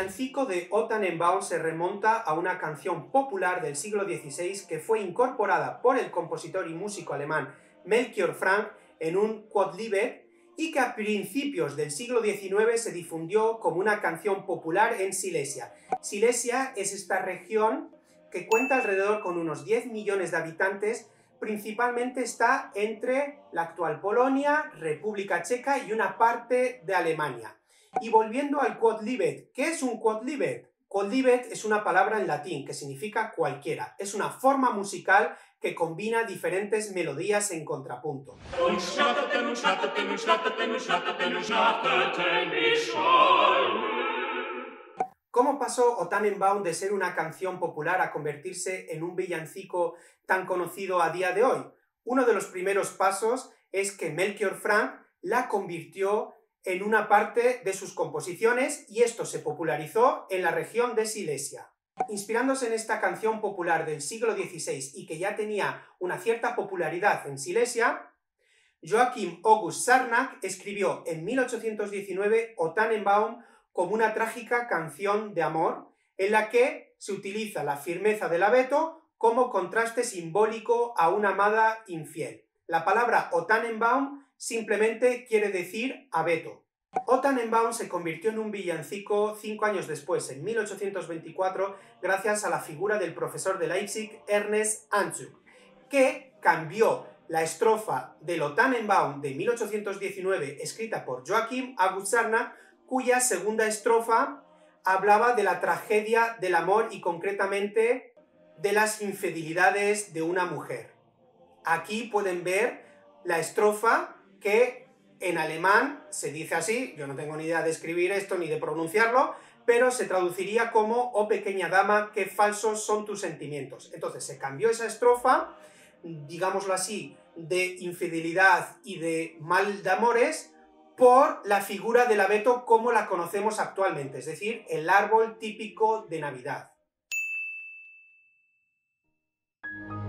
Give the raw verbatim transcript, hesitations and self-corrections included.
villancico de O Tannenbaum se remonta a una canción popular del siglo dieciséis que fue incorporada por el compositor y músico alemán Melchior Frank en un Quodlibet y que a principios del siglo diecinueve se difundió como una canción popular en Silesia. Silesia es esta región que cuenta alrededor con unos diez millones de habitantes, principalmente está entre la actual Polonia, República Checa y una parte de Alemania. Y volviendo al Quodlibet, ¿qué es un Quodlibet? Quodlibet es una palabra en latín que significa cualquiera, es una forma musical que combina diferentes melodías en contrapunto. ¿Cómo pasó O Tannenbaum de ser una canción popular a convertirse en un villancico tan conocido a día de hoy? Uno de los primeros pasos es que Melchior Frank la convirtió en una parte de sus composiciones y esto se popularizó en la región de Silesia. Inspirándose en esta canción popular del siglo dieciséis y que ya tenía una cierta popularidad en Silesia, Joachim August Sarnak escribió en mil ochocientos diecinueve O Tannenbaum como una trágica canción de amor en la que se utiliza la firmeza del abeto como contraste simbólico a una amada infiel. La palabra O Tannenbaum simplemente quiere decir abeto. O Tannenbaum se convirtió en un villancico cinco años después, en mil ochocientos veinticuatro, gracias a la figura del profesor de Leipzig, Ernest Anzug, que cambió la estrofa del O Tannenbaum de mil ochocientos diecinueve, escrita por Joachim August Sarnak, cuya segunda estrofa hablaba de la tragedia del amor y concretamente de las infidelidades de una mujer. Aquí pueden ver la estrofa que en alemán se dice así, yo no tengo ni idea de escribir esto ni de pronunciarlo, pero se traduciría como «Oh pequeña dama, qué falsos son tus sentimientos». Entonces se cambió esa estrofa, digámoslo así, de infidelidad y de mal de amores, por la figura del abeto como la conocemos actualmente, es decir, el árbol típico de Navidad.